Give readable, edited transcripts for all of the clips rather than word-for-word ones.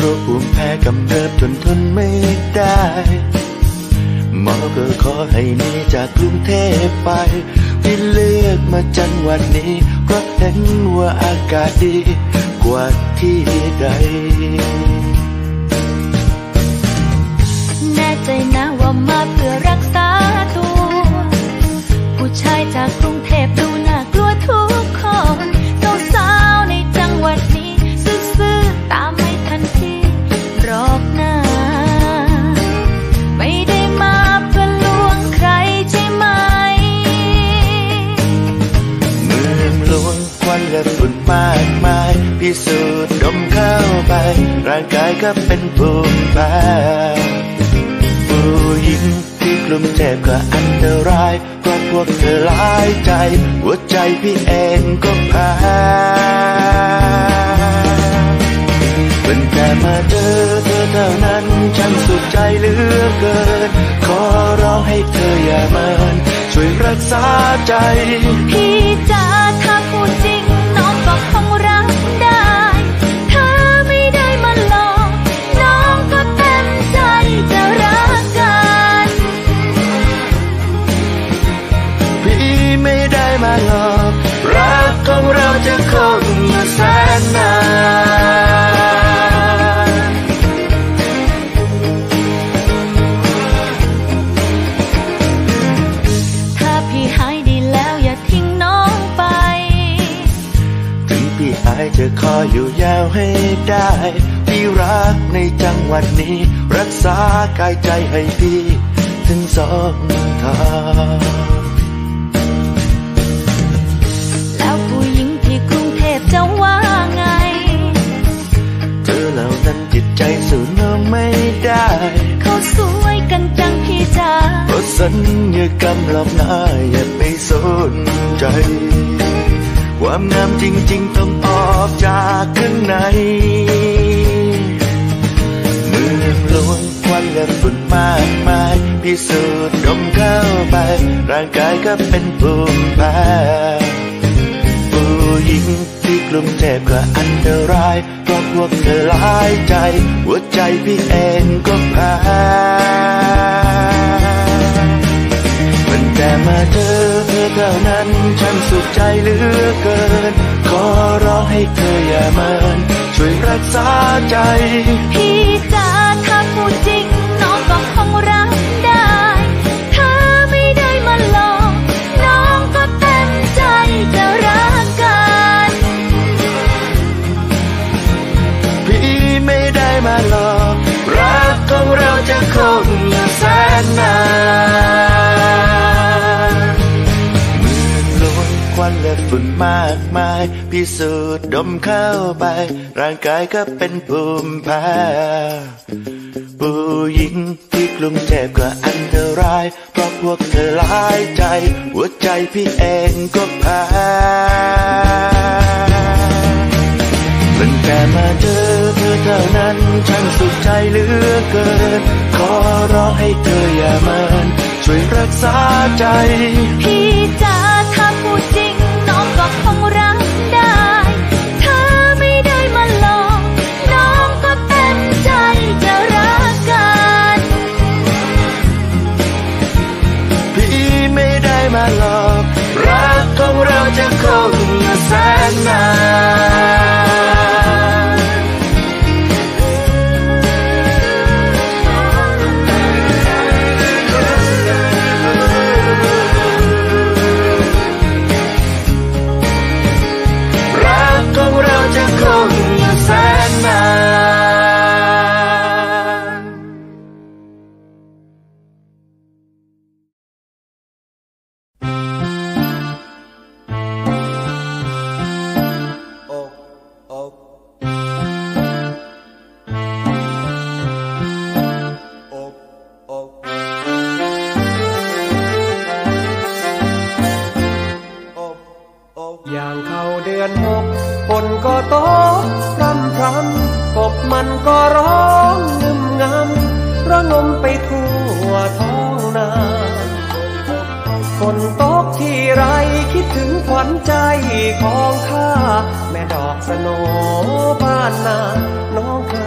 โรคภูมิแพ้กำเริบจนทนไม่ได้หมอก็ขอให้หนีจากกรุงเทพไปที่เลือกมาจังหวัดนี้เพราะเห็นว่าอากาศดีกว่าที่ใดแน่ใจนะว่ามาเพื่อรักษาตัวผู้ชายจากกรุงเทพดูน่ากลัวทุกคนสาวๆในจังหวัดนี้ซื่อๆตามไม่ทันทีหรอกนะไม่ได้มาเพื่อลวงใครใช่ไหมเมืองหลวงควันและฝุ่นมากมายพิสูจน์ดมเข้าไปร่างกายก็เป็นภูมิแพ้ผู้หญิงที่กลุ่มเจ็บก็อันตรายเพราะพวกเธอหลายใจหัวใจพี่เองก็แพ้เป็นแต่มาเจอเธอเท่านั้นฉันสุขใจเหลือเกินขอร้องให้เธออย่าเมินช่วยรักษาใจพี่จ๋าถ้าพูดจริงน้องก็คงรักได้ถ้าไม่ได้มาหลอกน้องก็เต็มใจจะรักกันพี่ไม่ได้มาหลอกรักของเราจะคงอยู่แสนนานถ้าพี่หายดีแล้วอย่าทิ้งน้องไปถึงพี่หายจะขออยู่ยาวให้ได้พี่รักในจังหวัดนี้รักษากายใจให้พี่ถึงสองทางแล้วผู้หญิงที่กรุงเทพจะว่าไงเธอเหล่านั้นจิตใจสู้น้องไม่ได้เขาสวยกันจังพี่จ๋าเพราะสัญญากรรมหลอกหน้าอย่าไปสนใจความงามจริงๆต้องออกจากข้างในเมืองหลวงควันและฝุ่นมากมายพิสูจน์ดมเข้าไปร่างกายก็เป็นภูมิแพ้ผู้หญิงที่กลุ่มเจ็บก็อันตรายเพราะพวกเธอหลายใจหัวใจพี่เองก็แพ้มันแต่มาเจอเธอเท่านั้นฉันสุขใจเหลือเกินขอร้องให้เธออย่าเมินช่วยรักษาใจพี่จ๋าถ้าพูดจริงน้องก็คงรักได้ถ้าไม่ได้มาหลอกน้องก็เต็มใจจะรักกันพี่ไม่ได้มาหลอกรักของเราจะคงอยู่แสนนานเมืองหลวงควันและฝุ่นมากมายพิสูจน์ดมเข้าไปร่างกายก็เป็นภูมิแพ้ผู้หญิงที่กลุ่มเจ็บก็อันตรายเพราะพวกเธอหลายใจหัวใจพี่เองก็แพ้เป็นแต่มาเจอเธอเท่านั้นฉันสุขใจเหลือเกินขอร้องให้เธออย่าเมินช่วยรักษาใจพี่จ๋าถ้าพูดจริงน้องก็คงรักได้ถ้าไม่ได้มาหลอกน้องก็เต็มใจจะรักกันพี่ไม่ได้มาหลอกรักของเราจะคงอยู่แสนนานรักของเราจะคงอยู่แสนนานอย่างเข้าเดือนหกฝนก็ตกพรำพรำกบมันก็ร้องงึมงำระงมไปทั่วท้องนาฝนตกที่ไรคิดถึงขวัญใจของข้าแม่ดอกสโนบ้านนาน้องเคยเรีย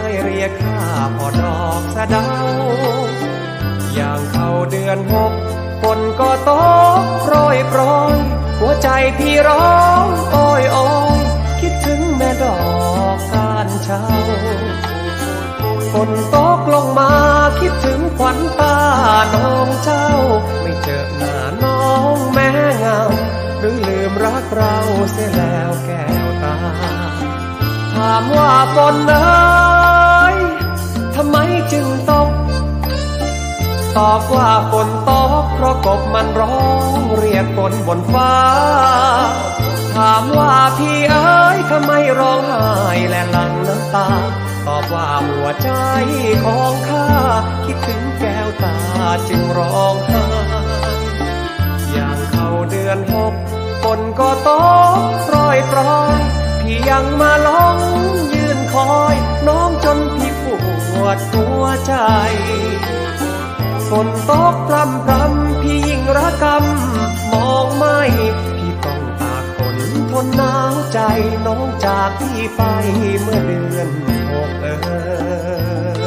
ยค่าพอดอกสะเดาอย่างเข้าเดือน6ฝนก็ตกโปรยหัวใจพี่ร้องโอยโอยคิดถึงแม่ดอกก้านเช้าฝนตกลงมาคิดถึงขวัญตาน้องเจ้าไม่เจอหน้าน้องแม่เงาหรือลืมรักเราเสียแล้วแก้วตาถามว่าฝนเอ้ยทำไมจึงตกตอบว่าฝนตกเพราะกบมันร้องเรียกฝนบนฟ้าถามว่าพี่เอ๋ยทำไมร้องไห้และหลั่งน้ำตาตอบว่าหัวใจของข้าคิดถึงแก้วตาจึงร้องไห้อย่างเข้าเดือน6ฝนก็ตกโปรยพี่ยังมาลองยืนคอยน้องจนพี่ปวดหัวใจฝนตกพรำพี่ยิ่งระกำมองไม่พี่ต้องตากฝนทนหนาวใจน้องจากพี่ไปเมื่อเดือน6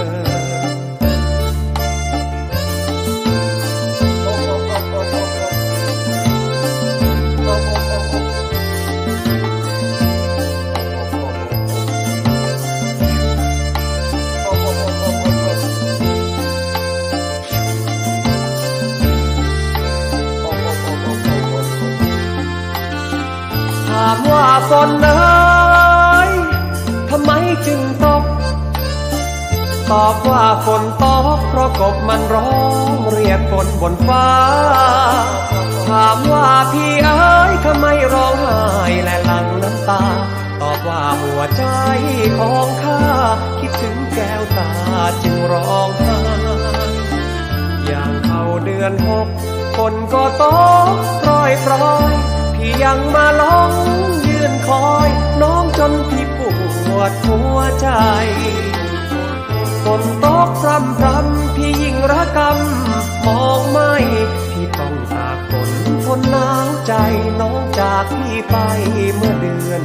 ถามว่าฝนเอ้ยทำไมจึงตกตอบว่าฝนตกเพราะกบมันร้องเรียกฝนบนฟ้าถามว่าพี่เอ๋ยทำไมร้องไห้และหลั่งน้ำตาตอบว่าหัวใจของข้าคิดถึงแก้วตาจึงร้องไห้อย่างเข้าเดือน6ฝนก็ตกโปรยพี่ยังมาลองยืนคอยน้องจนพี่ปวดหัวใจฝนตกพรำพี่ยิ่งระกำมองไม่พี่ต้องตากฝนทนหนาวใจน้องจากพี่ไปเมื่อเดือน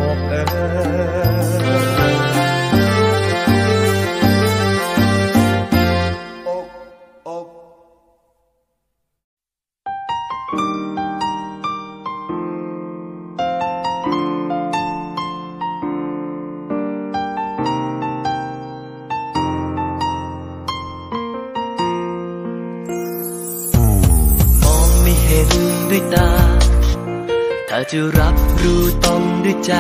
ด้วยตาถ้าจะรับรู้ต้องด้วยใจ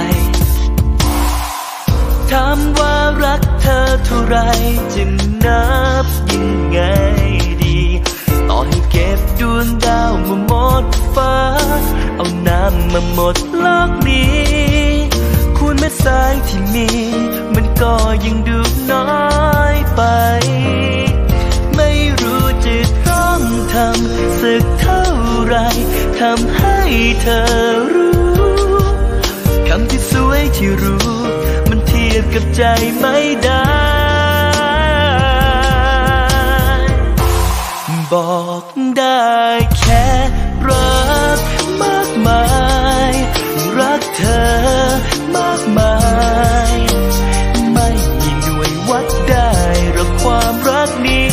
ถามว่ารักเธอเท่าไรจะนับยังไงดีต่อให้เก็บดวงดาวมาหมดฟ้าเอาน้ำมาหมดโลกนี้คูณเม็ดทรายที่มีมันก็ยังดูน้อยไปไม่รู้จะต้องทำสักเท่าไรทำให้เธอรู้คำที่สวยที่รู้มันเทียบกับใจไม่ได้บอกได้แค่รักมากมายรักเธอมากมายไม่มีหน่วยวัดได้หรอกความรักนี้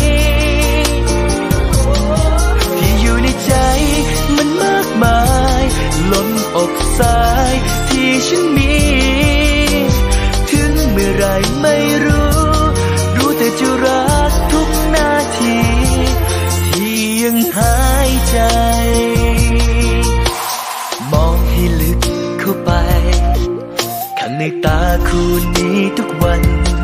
ที่อยู่ในใจมันมากมายล้นอกสายที่ฉันมีถึงเมื่อไรไม่รู้แต่จะรักทุกนาทีที่ยังหายใจมองให้ลึกเข้าไปข้างในตาคู่นี้ทุกวัน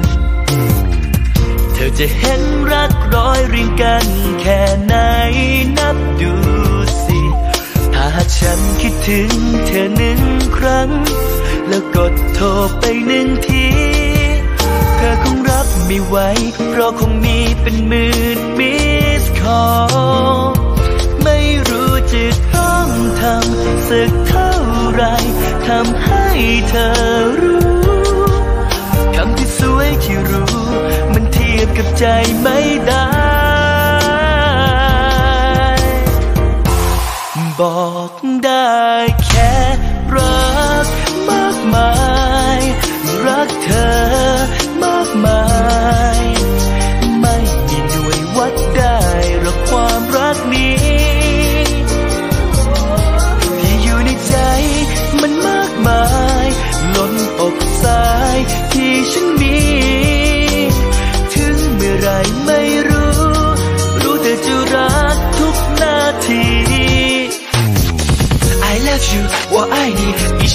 เธอจะเห็นรักร้อยเรียงกันแค่ไหนนับดูสิถ้าฉันคิดถึงเธอ1 ครั้งแล้วกดโทรไป1 ทีเธอคงรับไม่ไหวเพราะคงมีเป็นหมื่นมิสคอลไม่รู้จะต้องทำสักเท่าไรทำให้เธอรู้คำที่สวยที่รู้มันเทียบกับใจไม่ได้บอกได้แค่รักมากมายรักเธอมากมาย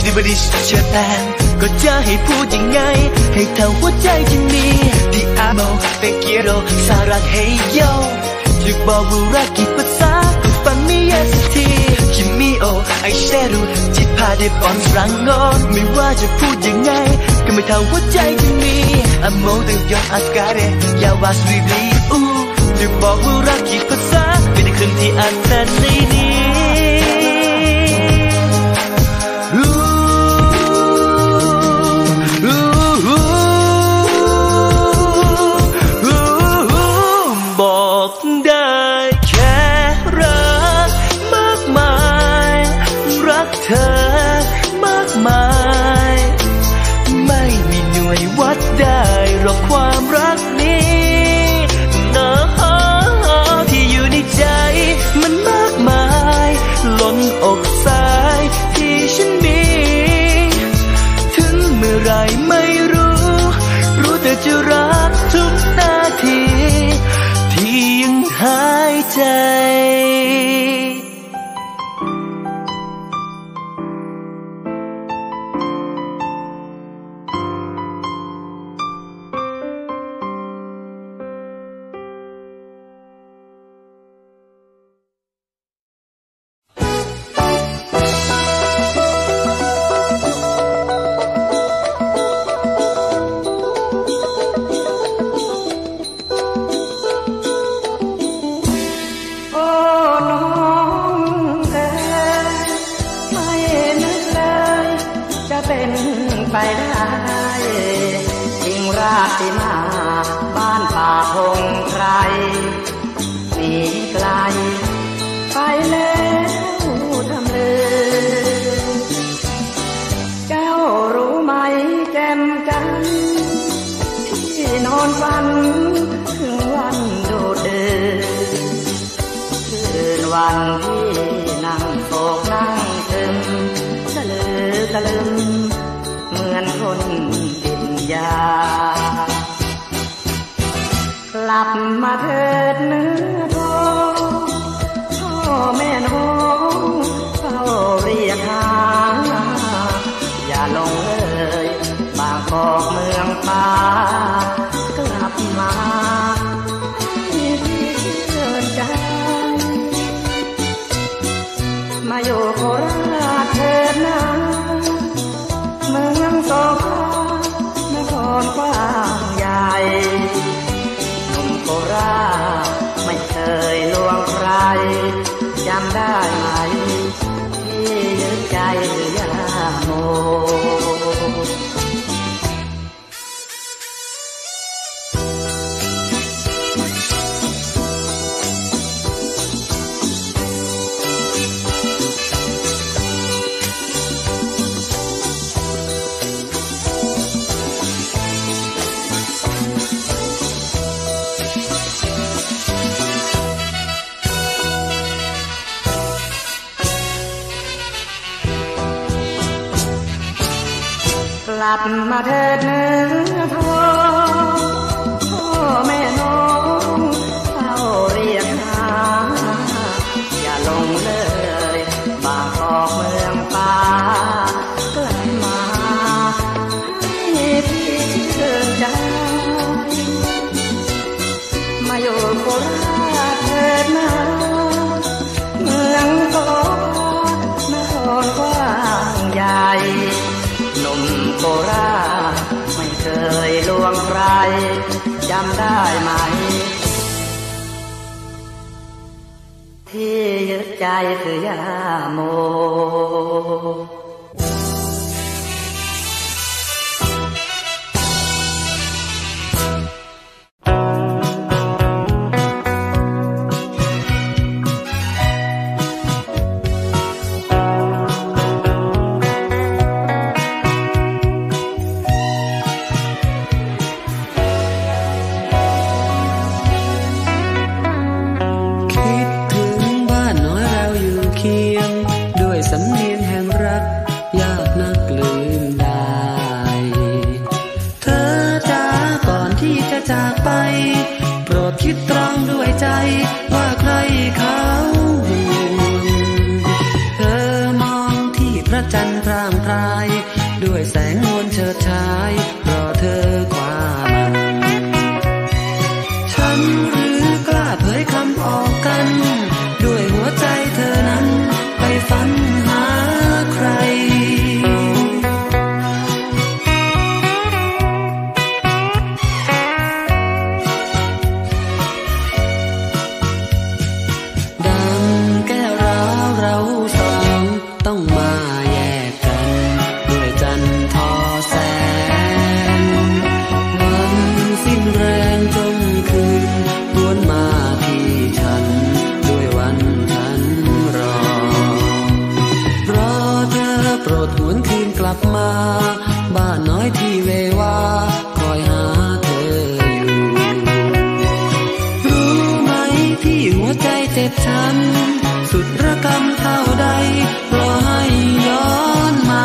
everybodyเชื่อแต่ก็จะให้พูดยังไงให้เท่าหัวใจที่มีที่อาโมเป็นเกียโรสารักเฮโยจะบอกว่ารักกี่ภาษาก็ฟังไม่แย่สักทีคิมิโอไอเชรุที่พาได้ปอนรังงอนไม่ว่าจะพูดยังไงก็ไม่เท่าหัวใจที่มีอาโมตั้งยอดอาสการ์ยาวาสวีบลีอูจะบอกว่ารักกี่ภาษาเป็นครึ่งที่อ่านแต่ในนี้บอกได้แค่รักมากมายรักเธอมากมายไม่มีหน่วยวัดได้หรอกความรักนี้นะที่อยู่ในใจมันมากมายล้นอกสายที่ฉันมีถึงเมื่อไรไม่รู้แต่จะรักทุกนาทีที่ยังหายใจไปได้ยิ่งราตรีมาบ้านป่าพงไพรหนีไกลไปแล้วทำเลยเจ้ารู้ไหมแจ่มจันทร์ที่นอนฝันถึงวันโดดเด่นคืนวันที่นั่งโศกนั่งซึมสะลือกะลึมเหมือนคนติดยากลับมาเถิดเนื้อทองพ่อแม่น้องเฝ้าเรียกหาอย่าลงเลยบางกอกเมืองป่ากลับมาที่เกิดใจมาอยู่โคราชเถิดนะเมืองสงขลานครกว้างใหญ่หนุ่มโคราชไม่เคยลวงใครจำได้ไหมที่ยึดใจยาโมกลับมาเถิดเนื้อทองพ่อแม่น้องเฝ้าเรียกหาอย่าลงเลยบางกอกเมืองป่ากลับมาให้พี่เกิดใจมาอยู่โคราชเถิดนะเมืองกอกนครกว้างใหญ่หนุ่มโคราชไม่เคยลวงใครจำได้ไหมที่ยึดใจคือยาโมจากไปโปรดคิดตรองด้วยใจว่าใครเขาห่วงเธอมองที่พระจันทร์พร่างพรายบช้ำสุดระกำเท่าใดรอให้ย้อนมา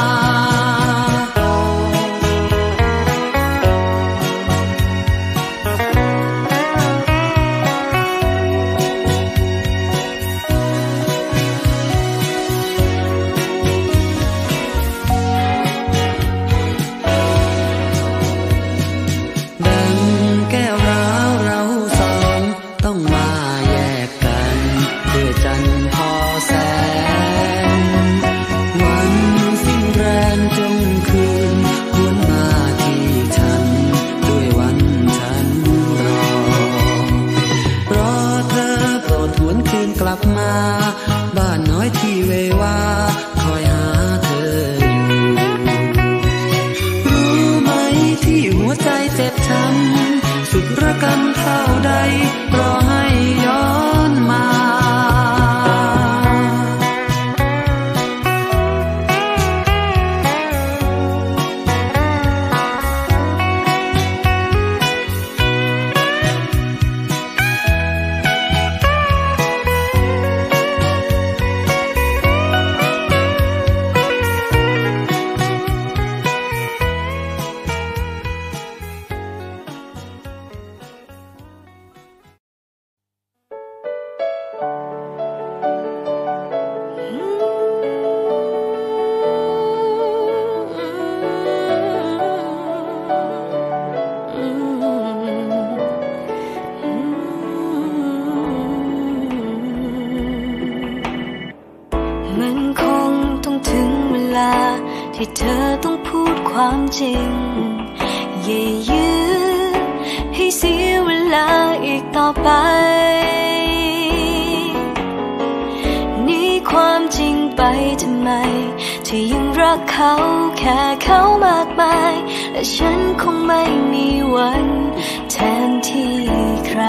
บ้านน้อยที่เววาคอยหาเธออยู่รู้ไหมที่หัวใจเจ็บช้ำสุดระกำเท่าใดรอให้ย้อนมาที่เธอต้องพูดความจริงอย่ายื้อให้เสียเวลาอีกต่อไปหนีความจริงไปทำไมที่ยังรักเขาแค่เขามากมายและฉันคงไม่มีวันแทนที่ใคร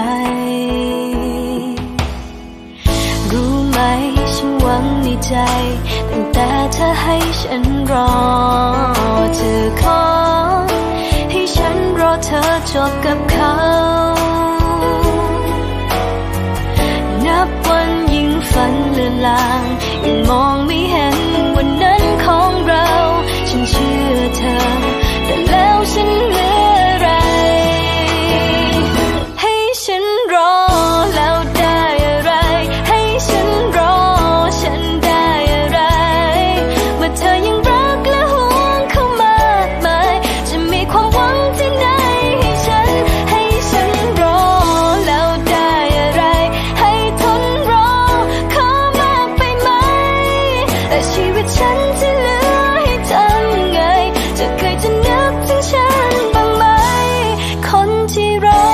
รู้ไหมฉันหวังในใจตั้งแต่เธอให้ฉันรอเธอขอให้ฉันรอเธอจบกับเขานับวันยิ่งฝันเลือนลางยิ่งมองไม่เห็นวันนั้นของเราฉันเชื่อเธอแต่แล้วฉันเหลืออะไรให้ฉันรอแล้วได้อะไรให้ฉันรอฉันได้อะไรเมื่อเธอยังรักและห่วงเขามากมายจะมีความหวังที่ไหนให้ฉันรอแล้วได้อะไรให้ทนรอเขามากไปไหมแต่ชีวิตฉันที่เหลือให้ทำไงจะเคยจะนึกถึงฉันบ้างไหมคนที่รอ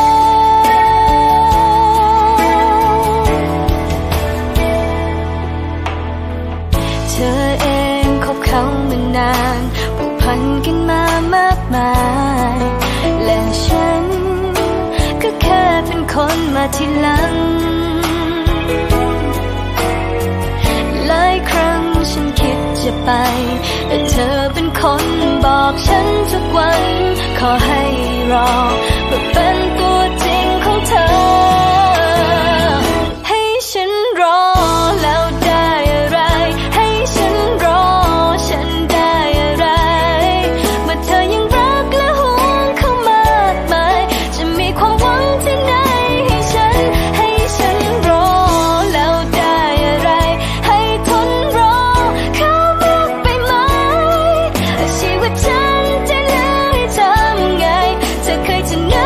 เธอเองคบเขามานานผูกพันกันมามากมายและฉันก็แค่เป็นคนมาทีหลังหลายครั้งฉันคิดจะไปแต่เธอเป็นคนบอกฉันทุกวันขอให้รอเพื่อเป็นตัวจริงของเธอให้ฉันรอแล้วได้อะไรให้ฉันรอฉันได้อะไรเมื่อเธอยังรักและห่วงเขามากมายจะมีความหวังที่ไหนให้ฉันรอแล้วได้อะไรให้ทนรอเขามากไปไหมชีวิตฉันจะเหลือให้ทำไงเธอเคยจะนึ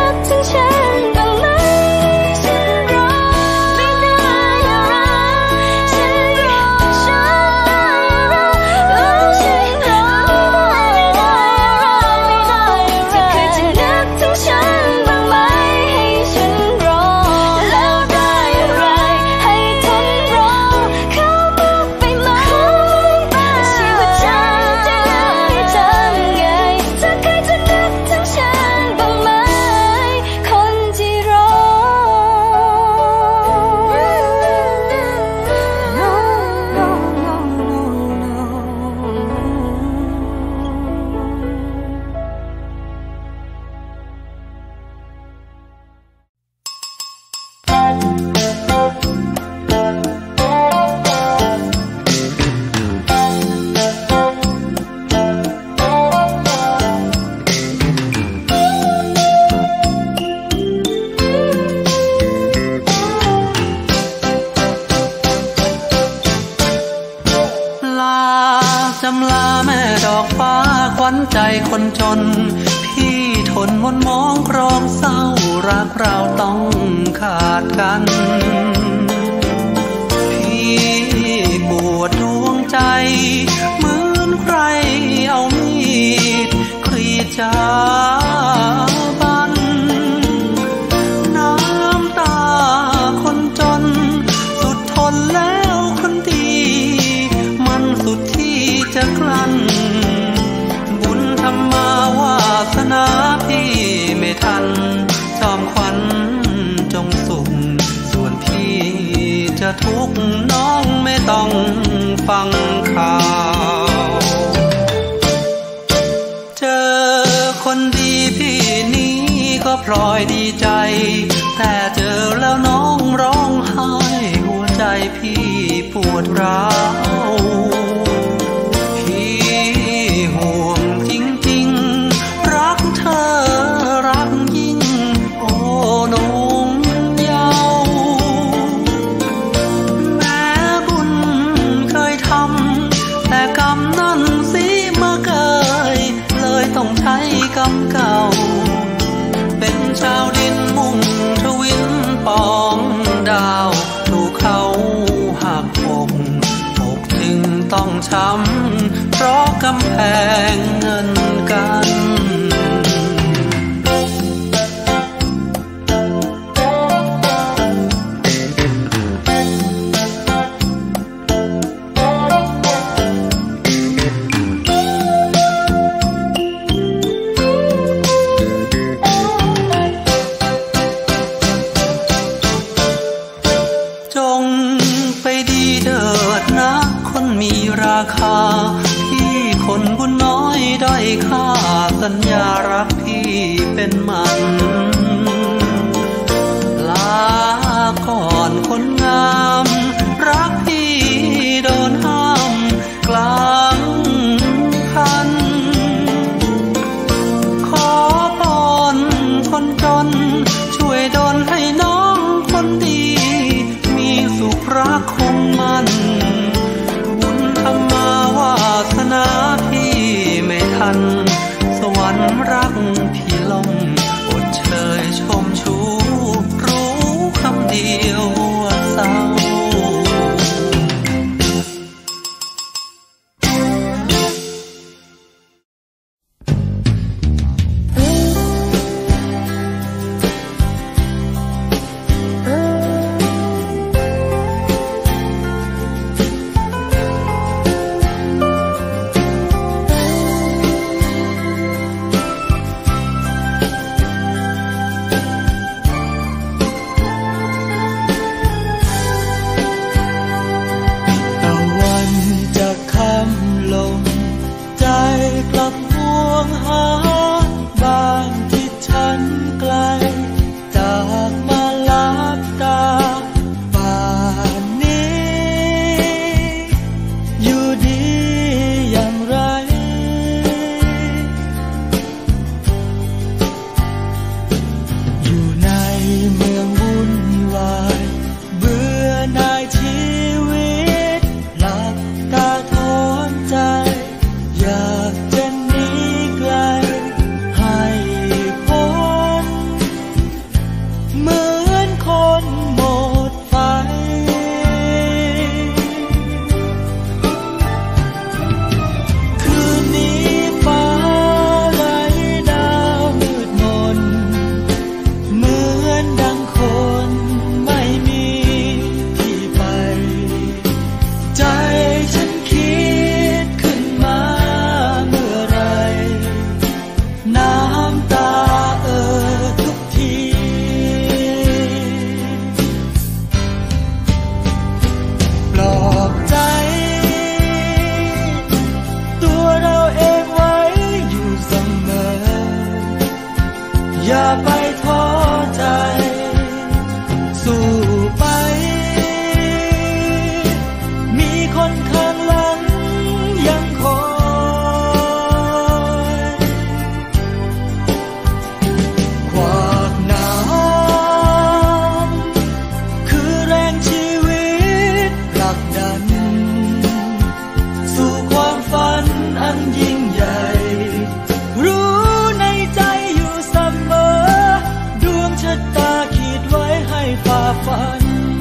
คนจนพี่ทนมนมองครองเศร้ารักเราต้องขาดกันพี่ปวดดวงใจเหมือนใครเอามีดกรีดจาบันน้ำตาคนจนสุดทนแล้วคนดีมันสุดที่จะกลั้นบุญธรรมาวาสนาพี่ไม่ทันจอมขวัญจงสุขส่วนพี่จะทุกข์น้องไม่ต้องฟังข่าวเจอคนดีพี่นี้ก็พลอยดีใจแต่เจอแล้วน้องร้องไห้หัวใจพี่ปวดร้าวพี่ห่วงจริงๆรักเธอรักยิ่งโอ้น้องเยาว์แม้บุญเคยทำแต่กรรมนั้นสิมาเกยเลยต้องใช้กรรมเก่าเป็นชาวดินมุ่งทวินปองดาวถูกเขาหักอกจึงต้องช้ำเพราะกำแพงเงินกันจงไปดีเถิดนะคนมีราคาพี่คนบุญน้อยด้อยค่าสัญญารักพี่เป็นมันลาก่อนคนงามรักพี่โดนห้ามกลางคันขอพรคนจนช่วยดลให้น้องคนดีมีสุขรักคงมันบุญธรรมาวาสนาพี่ไม่ทันสวรรค์รักพี่ลงอดเชยชมชูรู้คำเดียวว่าเศร้าฝัน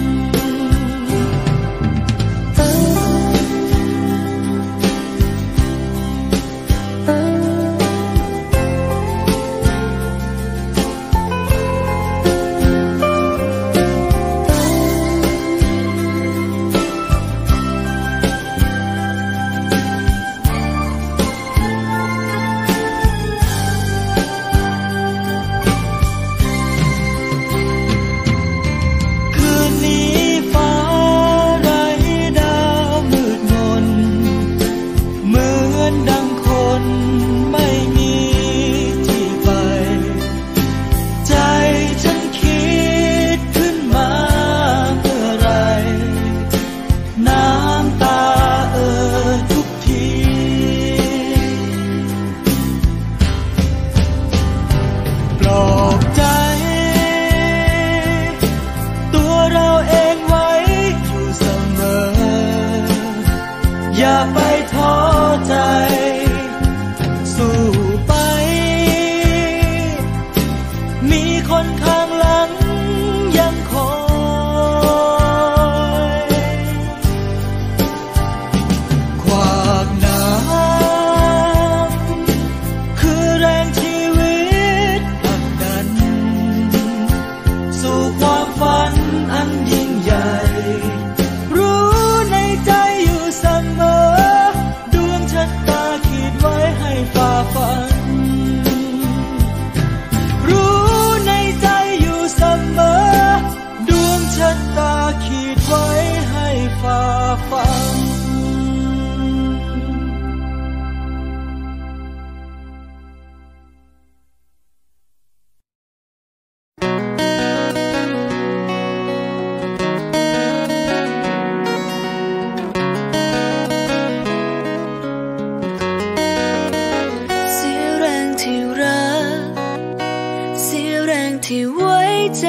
ที่ไว้ใจ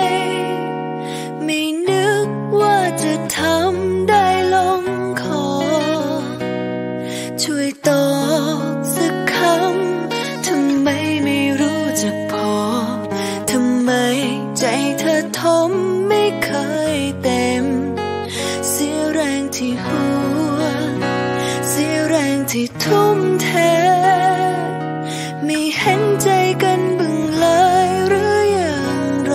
ไม่นึกว่าจะทำได้ลงคอช่วยตอบสักคำทำไมไม่รู้จักพอทำไมใจเธอทมไม่เคยเต็มเสียแรงที่หัวเสียแรงที่ทุ่มเทไม่เห็นใจกันบ้างเลยหรืออย่างไร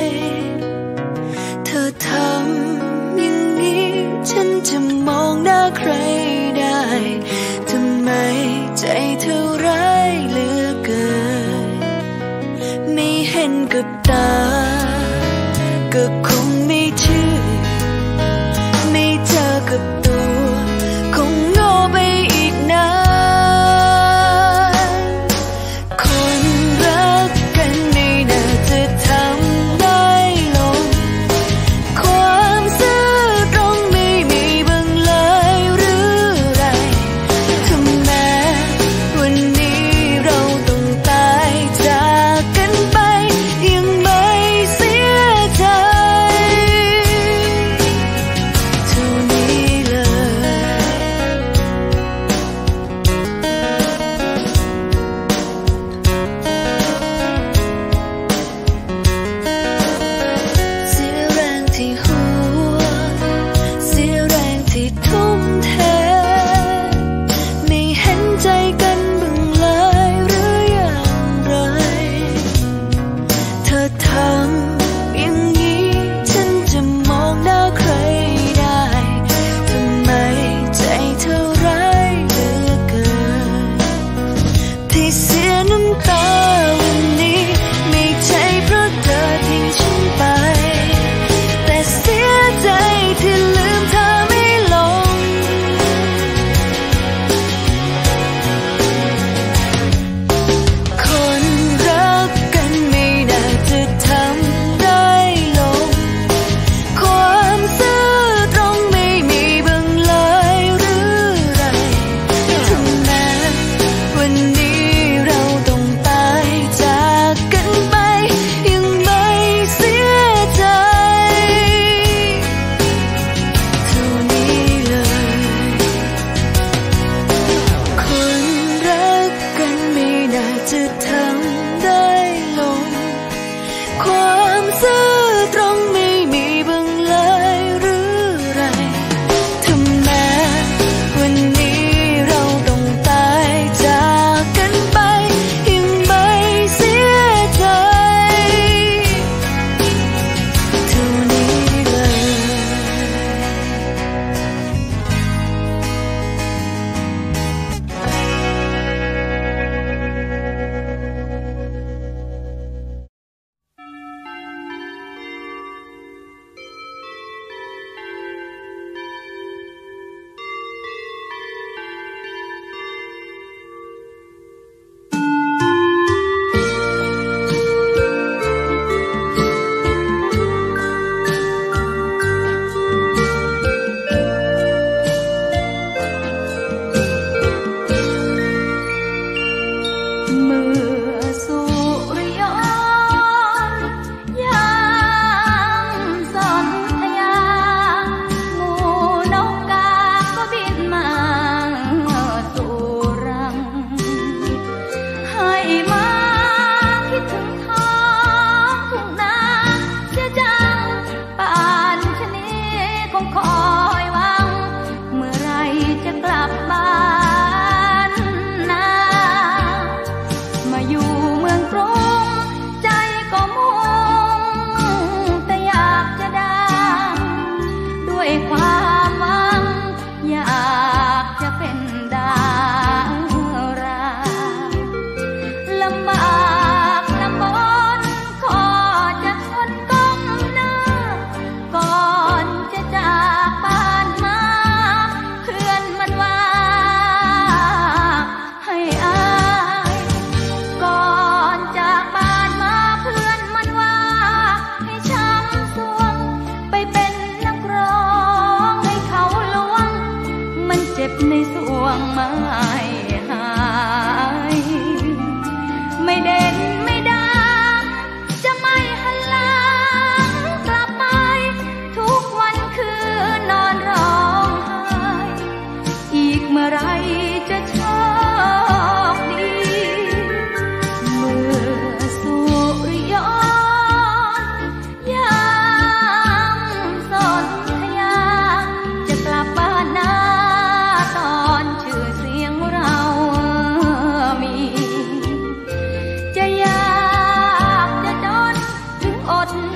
เธอทำอย่างนี้ฉันจะมองหน้าใครได้ทำไมใจเธอร้ายเหลือเกินไม่เห็นกับตาก็คงไม่เชื่อไม่เจอกับตัวคงโง่ไปอีกนานคนรักกันไม่น่าจะทำได้ลงความซื่อตรงไม่มีบ้างเลยหรือไรถึงแม้วันนี้เราต้องตายจากกันไปยังไม่เสียใจ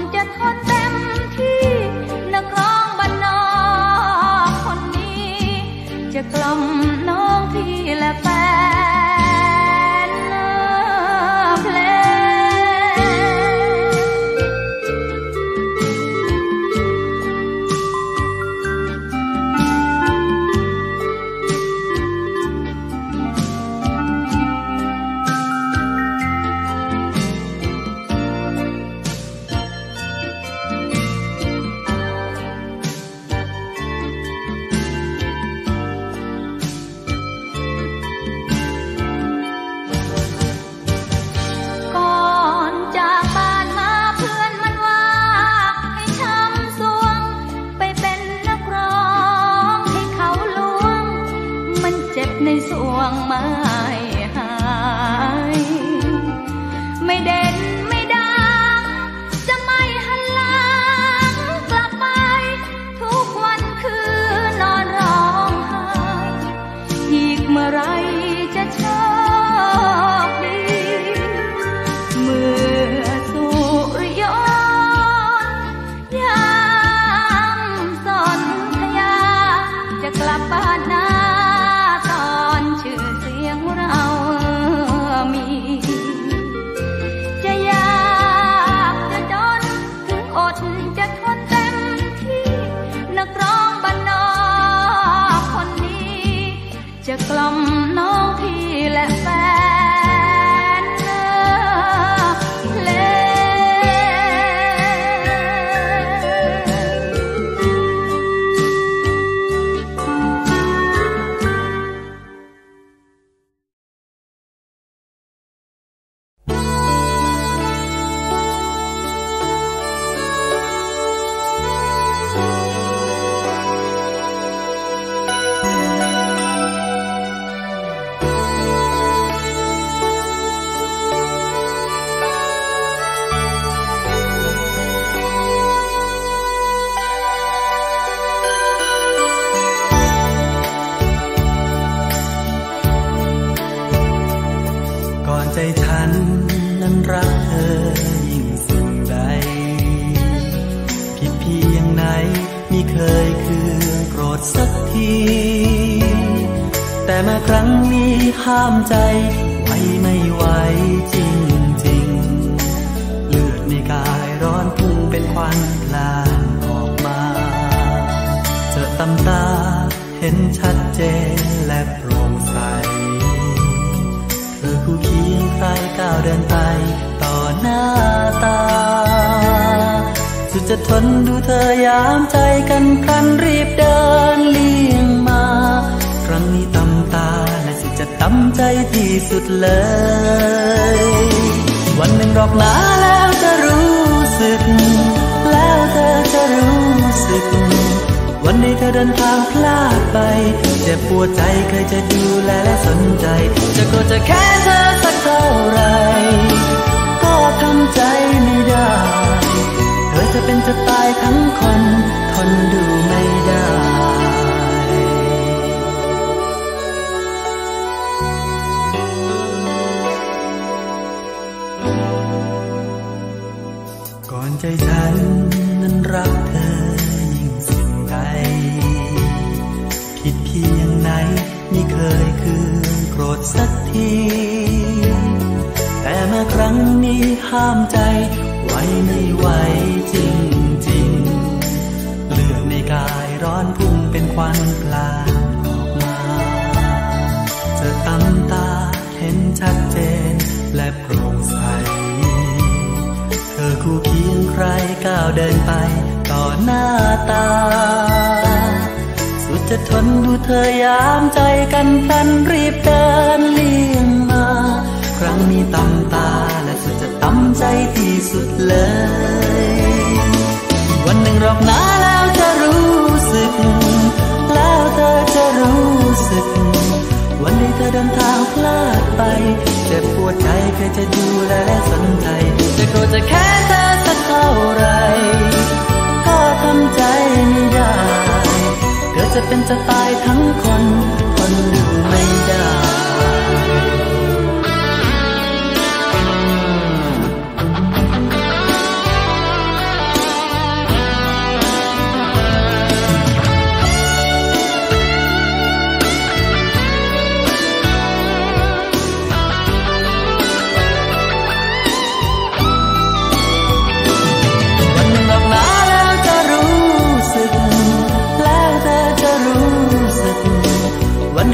จะทนเต็มที่นักร้องบ้านนอกคนนี้จะกล่อมน้องพี่และแฟนเพลงในสวงไม้หายไม่เด่นไม่ดังจะไม่หันหลังกลับไปทุกวันคือนอนร้องไห้อีกเมื่อไรจะโชคดีเมื่อสุริยนต์ยามสนธยาจะกลับบ้านนาชื่อเสียงเรามีจะยากจะจนถึงอดจะทนเต็มที่นักร้องบ้านนอกคนนี้จะกล่อมน้องพี่และแฟนเพลงใจฉันนั้นรักเธอยิ่งสิ่งใดผิดเพียงไหนมิเคยเคืองโกรธสักทีแต่มาครั้งนี้ห้ามใจไว้ไม่ไหวจริงๆเลือดในกายร้อนพุ่งเป็นควันพลานออกมาเจอตำตาเห็นชัดเจนและโปร่งใสคู่เคียงใครก้าวเดินไปต่อหน้าตาสุดจะทนดูเธอยามใจกันพลันรีบเดินเลี่ยงมาครั้งนี้ตำตาและสุดจะตำใจที่สุดเลยวันหนึ่งรอบหน้าแล้วจะรู้สึกแล้วเธอจะรู้สึกวันนี้เธอเดินทางพลาดไปเจ็บปวดใจเคยจะดูแลและสนใจจะโกรธจะแค้นเธอสักเท่าไรก็ทำใจไม่ได้เธอจะเป็นจะตายทั้งคนทนดูไม่ได้ก่อนใจฉันนั้นรักเธอผิดเพียงไหนมิเคยคืนโกรธสักทีแต่มาครั้งนี้ห้ามใจไว้ไม่ไหวจริงๆเลือดในกายร้อนพุ่งเป็นควันพลานออกมาเจอตำตาเห็นชัดเจนและโปร่งใสเธอคู่เคียงใครก้าวเดินไปต่อหน้าตาสุดจะทนดูเธอยามใจกันพลันรีบเดินเลี่ยงมาครั้งนี้ตำตาและสุดจะตำใจที่สุดเลยวันหนึ่งรอบหน้าแล้วจะรู้สึกแล้วเธอจะรู้สึกวันนี้เธอเดินทางพลาดไปเจ็บปวดใจเคยจะดูแลและสนใจจะโกรธจะแค้นเธอสักเท่าไรก็ทำใจไม่ได้เธอจะเป็นจะตายทั้งคนทนดูไม่ได้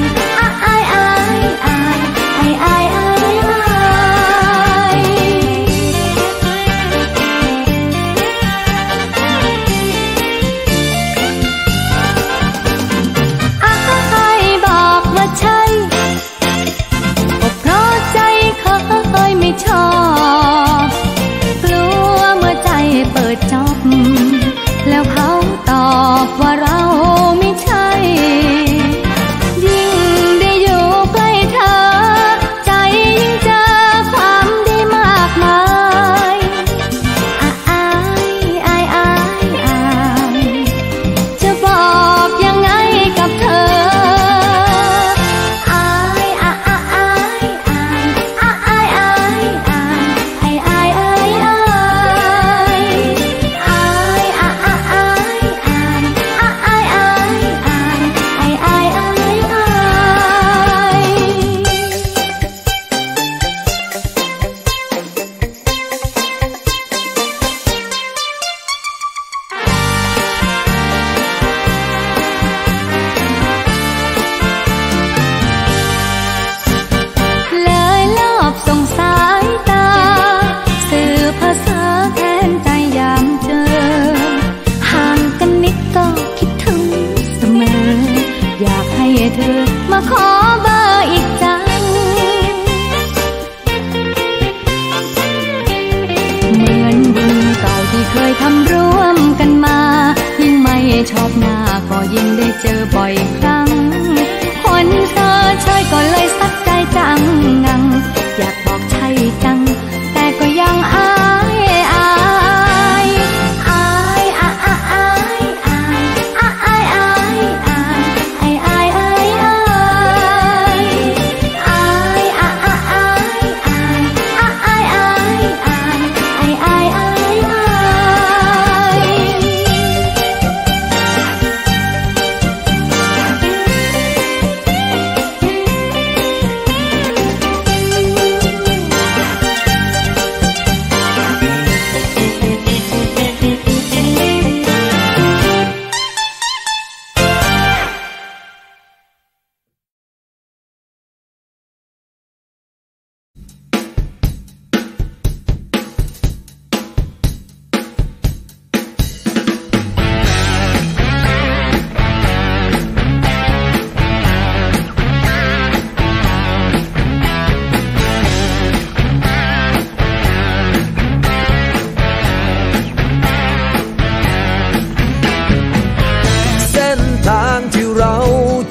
แล้วเขาตอบว่าเราไม่ใช่ยิ่งได้อยู่ใกล้เธอใจยิ่งเจอความดีมากมายอายจะบอกยังไงกับเธอเธอมาขอเบอร์อีกจังเหมือนบุญเก่าที่เคยทำร่วมกันมายิ่งไม่ชอบหน้าก็ยิ่งได้เจอบ่อยครั้งคนเธอเฉยก็เลยสักใจจังงังอยากบอกใช่จังแต่ก็ยังอาย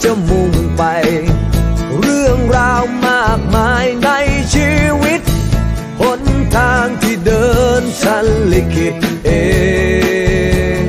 จะมุ่งไปเรื่องราวมากมายในชีวิตหนทางที่เดินฉันลิขิตเอง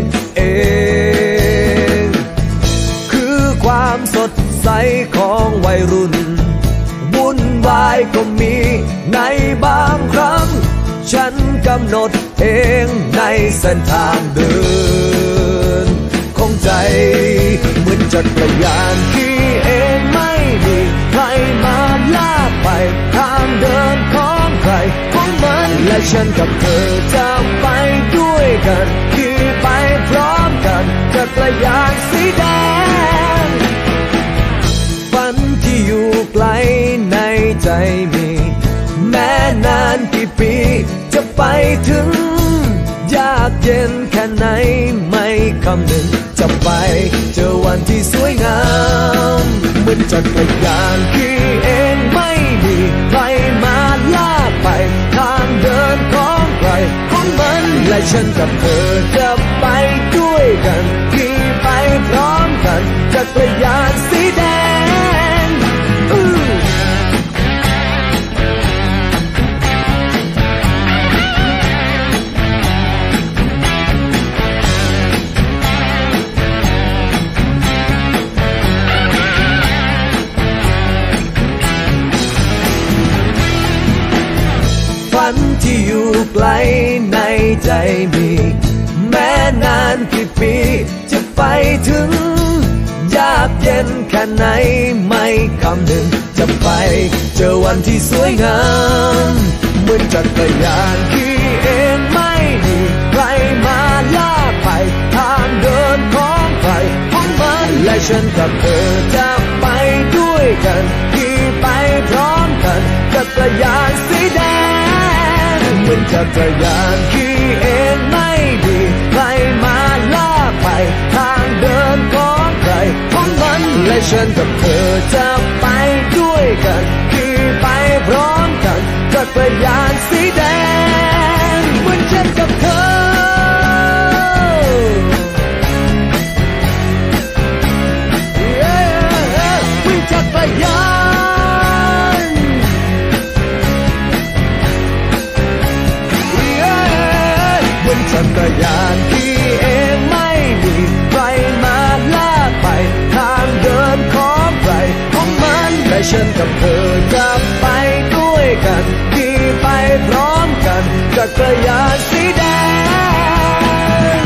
คือความสดใสของวัยรุ่นวุ่นวายก็มีในบางครั้งฉันกำหนดเองในเส้นทางเดินของใจเหมือนจักรยานขี่เองไม่มีใครมาลากไปทางเดินของใครของมันและฉันกับเธอจะไปด้วยกันขี่ไปพร้อมกันจักรยานสีแดงฝันที่อยู่ไกลในใจมีแม้นานกี่ปีจะไปถึงยากเย็นแค่ไหนไม่คำนึงจะไปเจอวันที่สวยงามเหมือนจักรยานขี่เองไม่มีใครมาลากไปทางเดินของใครของมันและฉันกับเธอจะไปด้วยกันขี่ไปพร้อมกันจักรยานสีแดงฝันที่อยู่ไกลในใจมีแม้นานกี่ปีจะไปถึงยากเย็นแค่ไหนไม่คำนึงจะไปเจอวันที่สวยงามเหมือนจักรยานขี่เองไม่มีใครมาลากไปทางเดินของใครของมันและฉันกับเธอจะไปด้วยกันขี่ไปพร้อมกันจักรยานสีแดงเหมือนจักรยานขี่เองไม่มีใครมาลากไปทางเดินของใครของมันและฉันกับเธอจะไปด้วยกันขี่ไปพร้อมกันจักรยานสีแดงเหมือนฉันกับเธอวิ่งจักรยานเหมือนจักรยานขี่เองไม่มีใครมาลากไปทางเดินของใครของมันและฉันกับเธอจะไปด้วยกันขี่ไปพร้อมกันจักรยานสีแดง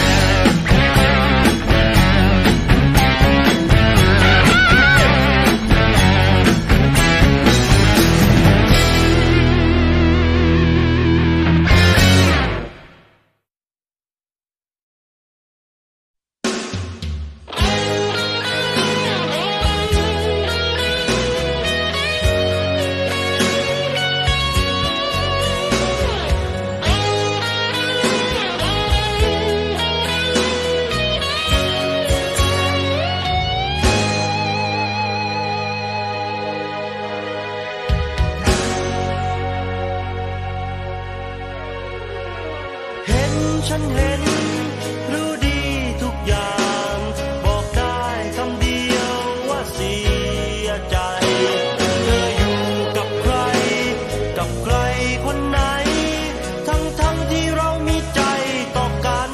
ฉันเห็นรู้ดีทุกอย่างบอกได้คำเดียวว่าเสียใจเธออยู่กับใครคนไหนทั้งที่เรามีใจต่อกัน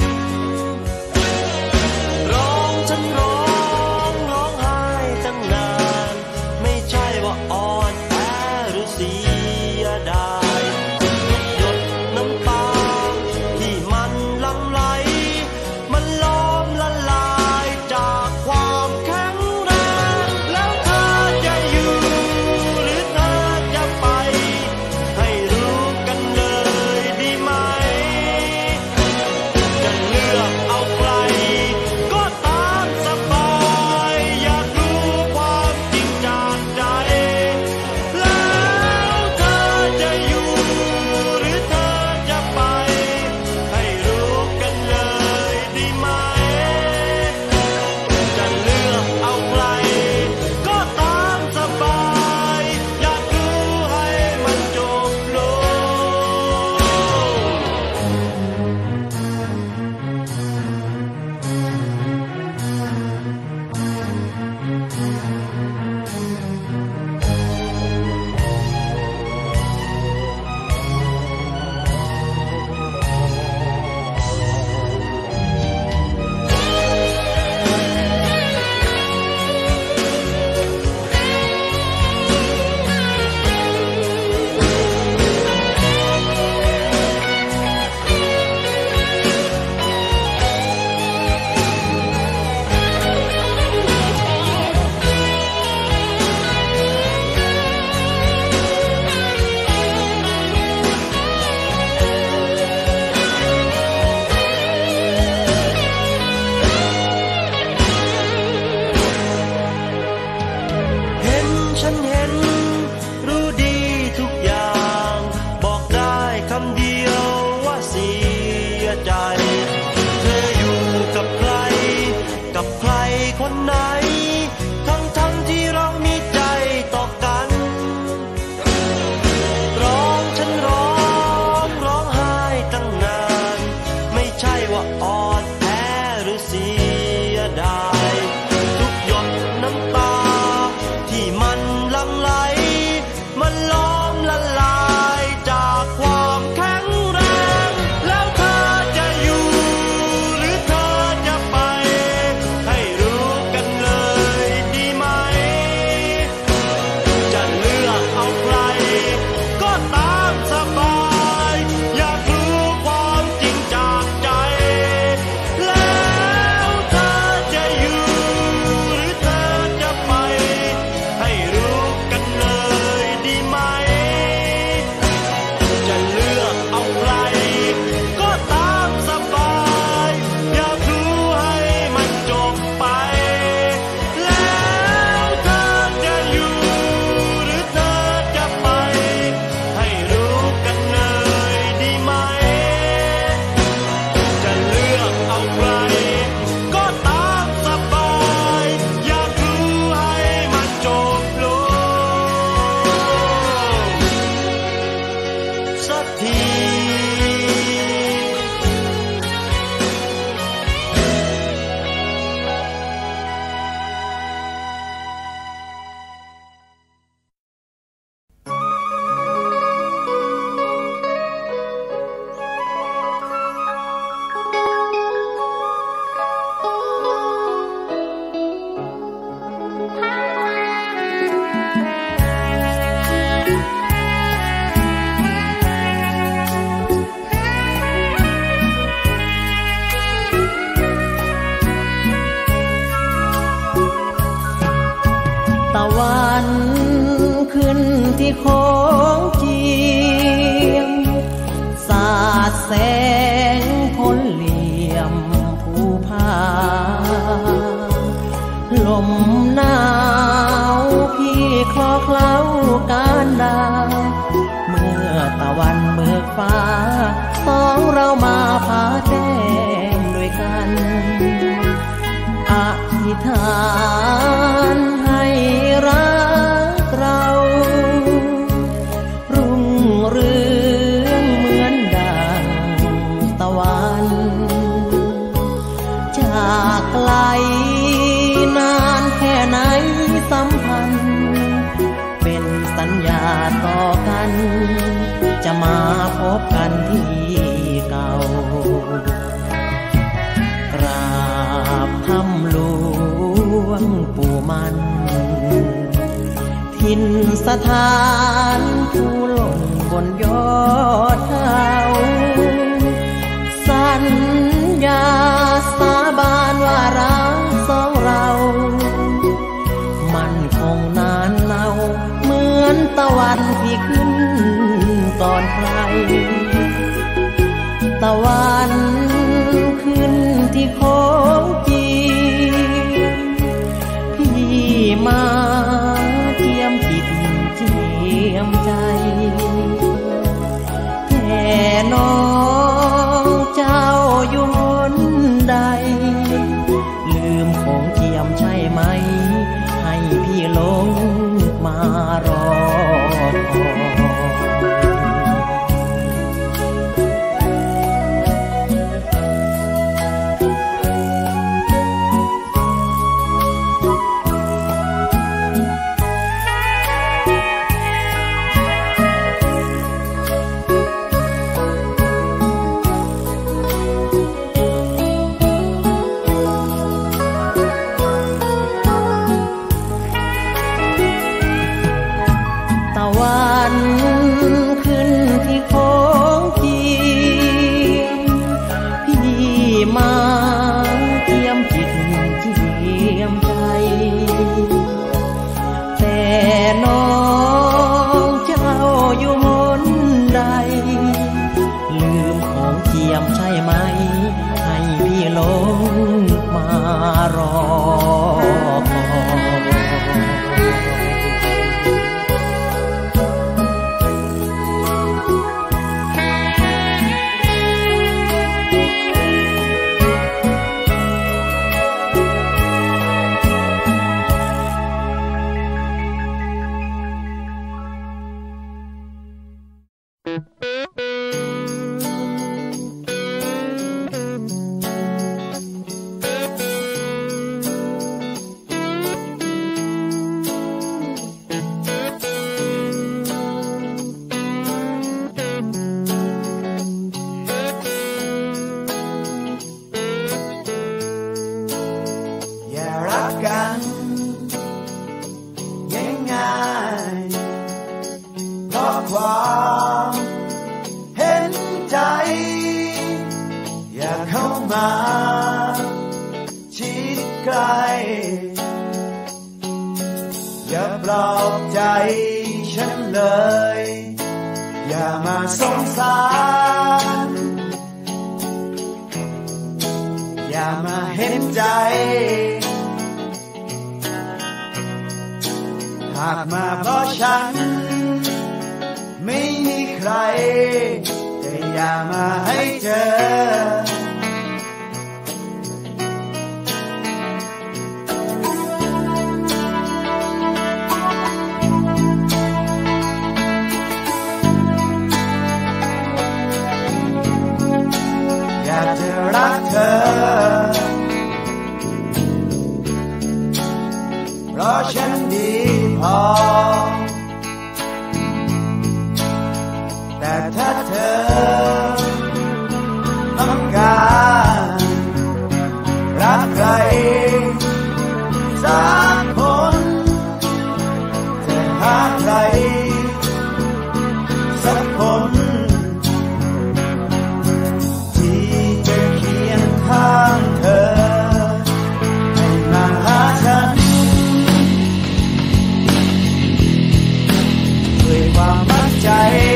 ฉันร้องไห้ตั้งนานไม่ใช่ว่าอ่อนแอหรือเสียดายหยดน้ำตาที่มันหลั่งไหลมันล้อมละลายจากความแข็งแรงแล้วเธอจะอยู่หรือเธอจะไปให้รู้กันเลยดีไหมจะเลือกเอาใครก็ตามสบายอยากรู้ความจริงจากใจแล้วเธอจะอยู่หรือเธอจะไปให้รู้กันเลยดีไหมจะเลือกเอาใครก็ตามสบายอยากรู้ให้มันจบไปแล้วเธอจะอยู่หรือเธอจะไปให้รู้กันเลยดีไหมจะเลือกเอาใครก็ตามสบายอยากรู้ให้มันจบลงสักทีตะวันขึ้นที่โค้งเจียมสาดแสงพ้นเหลี่ยมภูผาลมหนาวพี่คลอเคล้าการดาเมื่อตะวันเบิกฟ้าสองเรามาพาแต้มด้วยกันอธิษฐานให้รักเรารุ่งเรืองเหมือนดังตะวันจากไกลนานแค่ไหนสัมพันธ์เป็นสัญญาต่อกันจะมาพบกันที่เก่ากราบคำหลวงปู่มันถิ่นสถานผู้หล่นบนยอดเขาสัญญาสาบานว่ารักสองเรามันคงนานเนาเหมือนตะวันที่ขึ้นก่อนใครตะวันขึ้นที่โค้งเจียมพี่มาเทียมจิตเจียมใจแต่น้องเจ้าอยู่หนใดลืมของเจียมใช่ไหมให้พี่ลงมารอคอยขึ้นที่โค้งเจียมพี่มาเทียมจิตเจียมใจแต่น้องเจ้าอยู่หนใดลืมของเจียมใช่ไหมให้พี่ลงมารอคความเห็นใจอยากเข้ามาชิดใกล้อย่าปลอบใจฉันเลยอย่ามาสงสารอย่ามาเห็นใจหากมาเพราะฉันไม่มีใครแต่อย่ามาให้เจออยากจะรักเธอเพราะฉันดีพอแต่ถ้าเธอต้องการรักใครสักคนจะหาใครสักคนที่จะเคียงข้างเธอให้มาหาฉันด้วยความมั่นใจ